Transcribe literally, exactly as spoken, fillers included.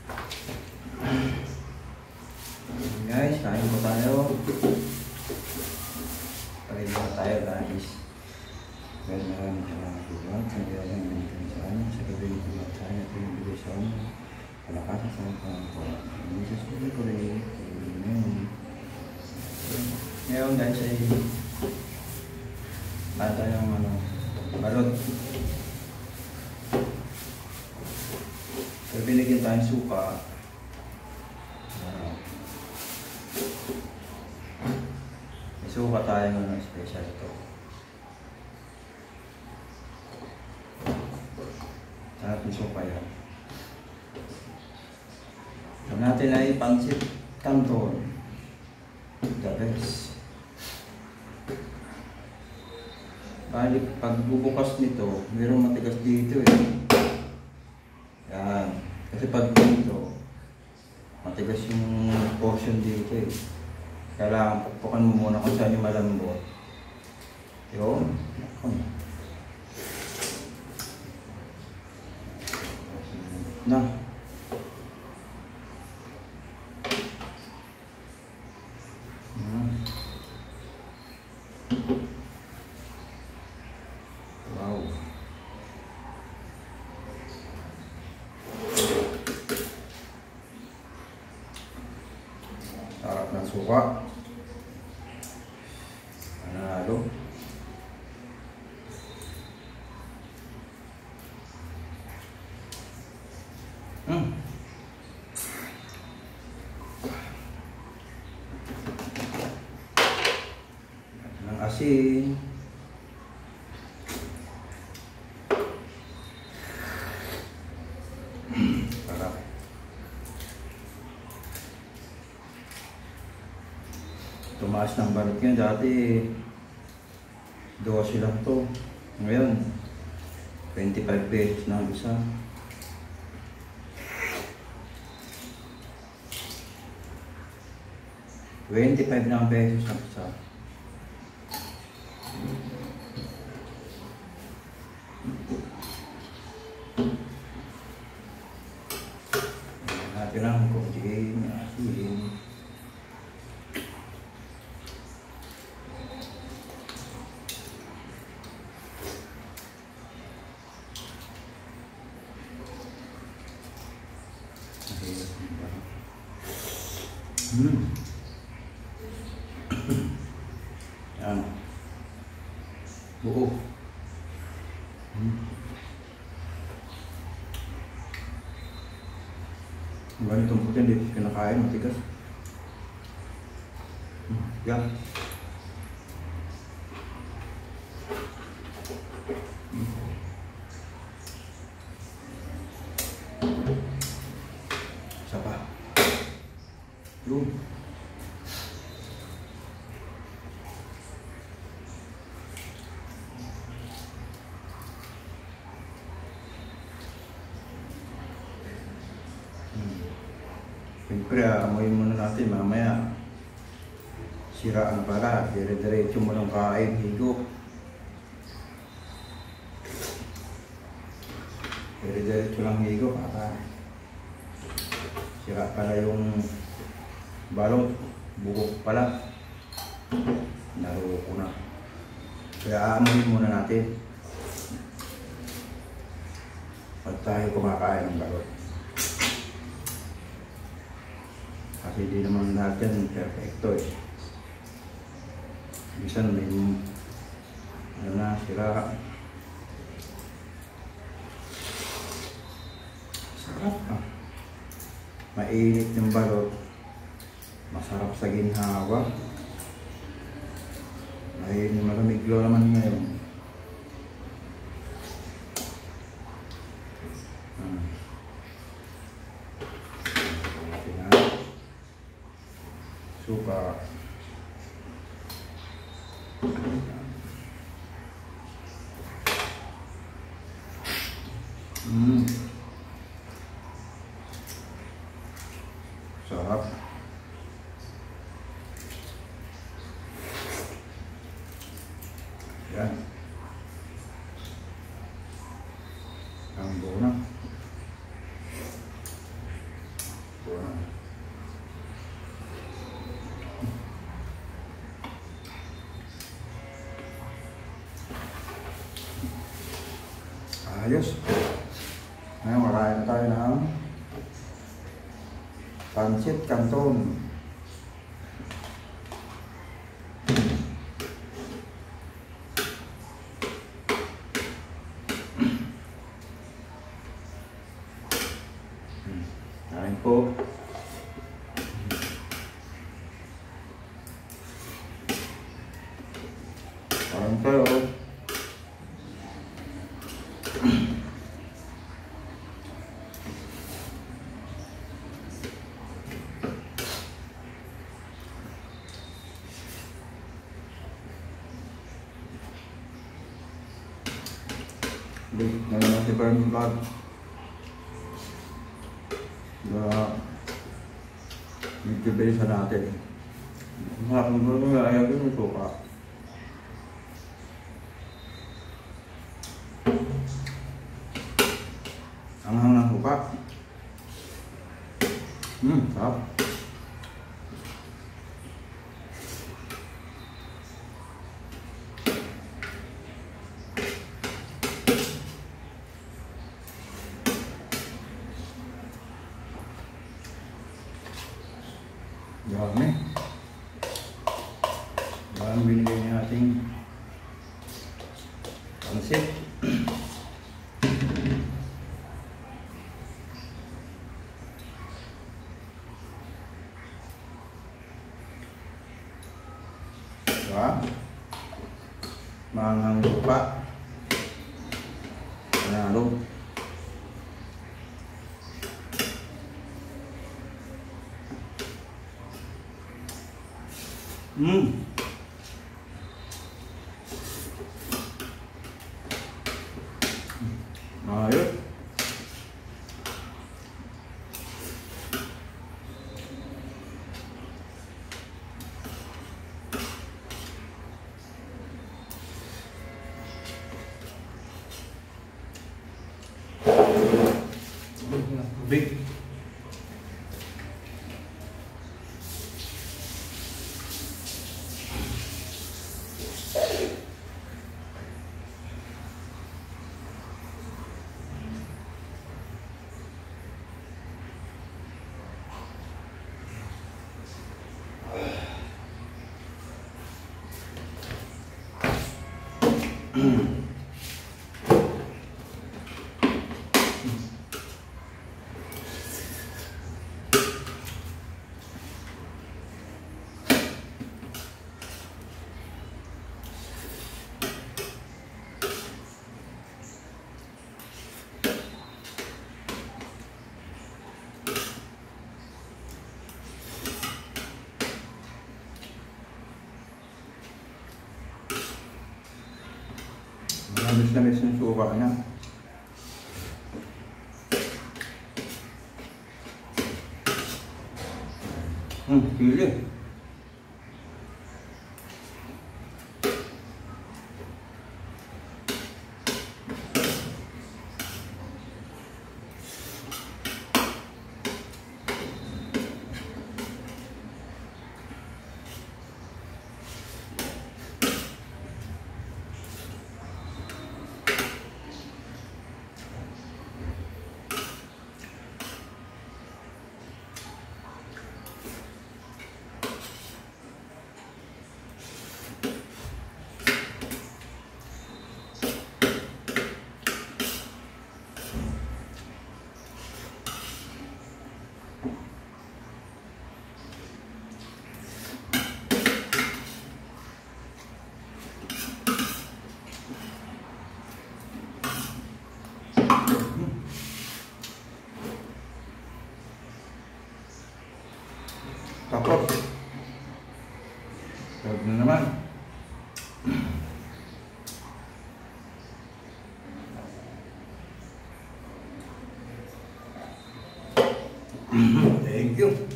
Guys, kain po tayo. Kain po tayo guys. Well, maraming salamat po ba? Kaya lang yung sa amin. Sa gabi nito lang tayo. Ito yung bigay sa amin. Palakasan sa amin po. Hindi sa sulit ko rin. Ngayon guys ay bata yung ano, balot. So binigyan tayong suka. May suka tayo ng special ito. Sarap yung suka yan. So natin ay pancit canton. The best. Bali, pag bubukas nito, mayroong matigas dito eh. Yan. Kasi pag dito, matigas yung portion dito eh. Kailangan pukpukan mo muna kung saan yung malambot. Yun. Na. Wow. Sarap ng suka. Panalo. Hmm. Ng asin. Sarap. Tumaas ng balot niya. Dati twelve lang to. Ngayon twenty-five pesos na ang isa. twenty-five na ang pesos ang isa. Natin lang kung din asin. Hmm. Yan. Buo. Hmm. Ganitong puti, hindi kinakain, matigas. Hmm. Yan. Isa pa. Yun. Siyempre, amoy muna natin mamaya. Siraan pala, dire-diretso mo ng kain, higop. Dire-diretso lang higop, para sira pala yung balot, bugok pala. Naruko ko na. Kaya amoy muna natin pag tayo kumakain ng balot. Kasi di naman lahat yan perfecto eh. Bisan may ano na, sira. Sarap ah. Mainit yung balot. Masarap sa ginhawa. Ay malamig lo naman ngayon. Hmm. Suka. Hmm. Sarap. Yan. Ang buo na. Ayos. Ngayon, makain na tayo ng pancit canton. Kain po. Kain tayo. Ngayon natin pa yung vlog. Diba, medyo sa natin. Hapon ko naman ayaw ko yung suka. Ang hang ng suka. Hmm, sarap. Dami. Dami binigay niya ating pansit. Diba? Mangang lupa. Panalo. Hmm. Ayos. Big. Habis na miss yung suka niya. Hmm, pili. Tapos, tawag na naman. Thank you.